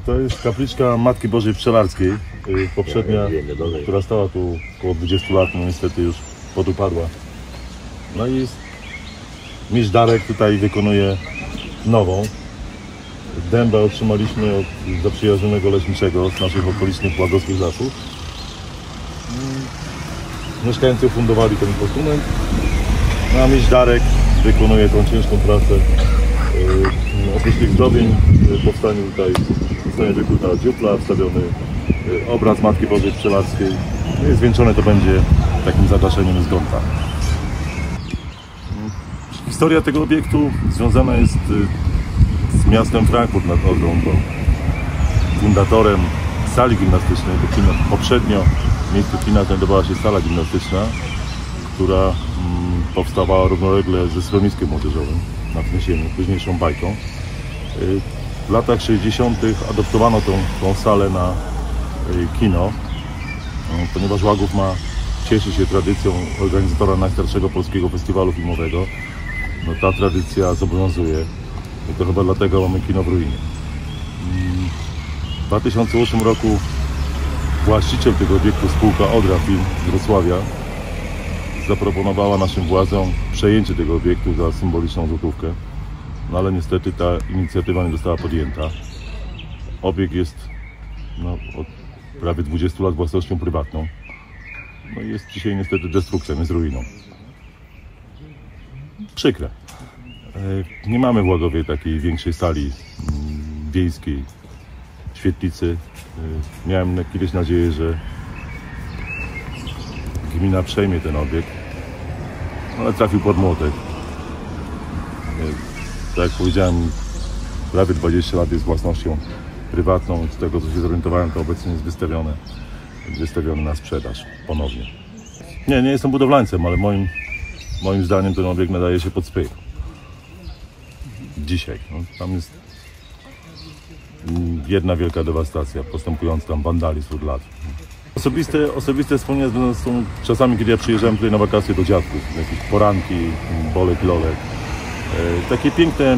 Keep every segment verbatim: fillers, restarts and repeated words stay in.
To jest kapliczka Matki Bożej Pszczelarskiej, poprzednia, która stała tu około dwudziestu lat, no niestety już podupadła. No i mistrz Darek tutaj wykonuje nową. Dębę otrzymaliśmy od zaprzyjaźnionego leśniczego z naszych okolicznych Błagowskich lasów. Mieszkańcy ufundowali ten postument, no a mistrz Darek wykonuje tą ciężką pracę. Oprócz tych zdobień powstanie tutaj zostanie wykuta dziupla, wstawiony obraz Matki Bożej Pszczelarskiej. No i zwieńczone to będzie takim zagaszeniem z gonta. Historia tego obiektu związana jest z miastem Frankfurt nad Odrą, bo fundatorem sali gimnastycznej, bo kino, poprzednio w miejscu kina znajdowała się sala gimnastyczna, która mm, powstawała równolegle ze schroniskiem młodzieżowym na Wniesieniu, późniejszą bajką. W latach sześćdziesiątych adoptowano tą, tą salę na kino, ponieważ Łagów ma, cieszy się tradycją organizatora najstarszego polskiego festiwalu filmowego. No, ta tradycja zobowiązuje i to chyba dlatego mamy kino w ruinie. W dwa tysiące ósmym roku właściciel tego obiektu, spółka Odra Film z Wrocławia, zaproponowała naszym władzom przejęcie tego obiektu za symboliczną złotówkę. No ale niestety ta inicjatywa nie została podjęta. Obiekt jest no, od prawie dwudziestu lat własnością prywatną. No i jest dzisiaj niestety destrukcją, jest ruiną. Przykre. Nie mamy w Łagowie takiej większej sali wiejskiej, świetlicy. Miałem kiedyś nadzieję, że gmina przejmie ten obiekt, ale trafił pod młotek. Tak jak powiedziałem, prawie dwadzieścia lat jest własnością prywatną. Z tego, co się zorientowałem, to obecnie jest wystawione, wystawione na sprzedaż ponownie. Nie, nie jestem budowlańcem, ale moim, moim zdaniem ten obiekt nadaje się pod spych. Dzisiaj. No, tam jest jedna wielka dewastacja, postępujący tam wandalizm od lat. Osobiste, osobiste wspomnienia są czasami, kiedy ja przyjeżdżałem tutaj na wakacje do dziadków. Jakieś poranki, bolek, lolek. E, takie piękne...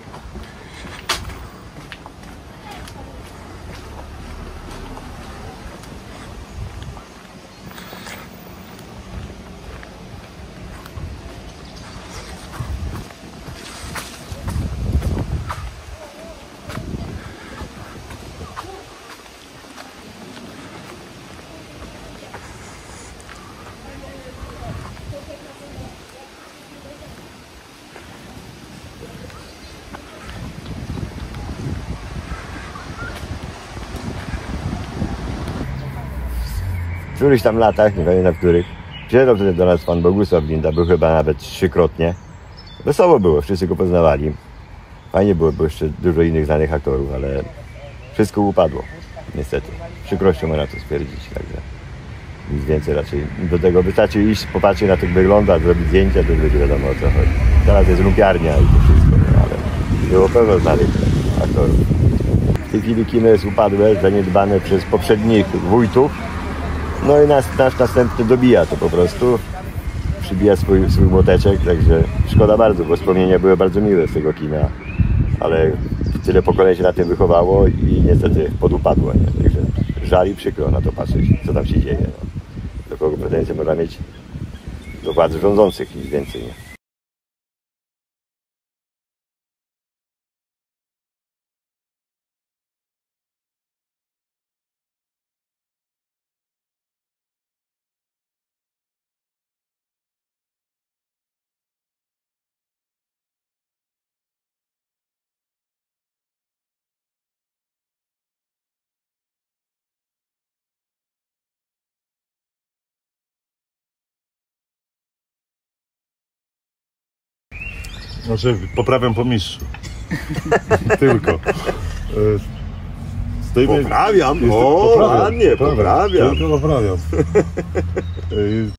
W którychś tam latach, nie pamiętam w których, przyjechał wtedy do nas pan Bogusław Linda, był chyba nawet trzykrotnie. Wesoło było, wszyscy go poznawali. Fajnie było, bo jeszcze dużo innych znanych aktorów, ale wszystko upadło, niestety. Z przykrością można to stwierdzić, także nic więcej raczej. Do tego wystarczy iść, popatrzeć na to, jak wygląda, zrobić zdjęcia, to będzie wiadomo, o co chodzi. Teraz jest lumpiarnia i to wszystko, no, ale było pełno znanych aktorów. W tej chwili kino jest upadłe, zaniedbane przez poprzednich wójtów. No i nas, nasz następny dobija to po prostu, przybija swój, swój młoteczek, także szkoda bardzo, bo wspomnienia były bardzo miłe z tego kina, ale tyle pokoleń się na tym wychowało i niestety podupadło, nie? Także żal i przykro na to patrzeć, co tam się dzieje. No. Do kogo pretensje można mieć? Do władz rządzących, nic więcej, nie? Znaczy, poprawiam po mistrzu. Tylko. Poprawiam, o, ładnie, poprawiam. Tylko poprawiam.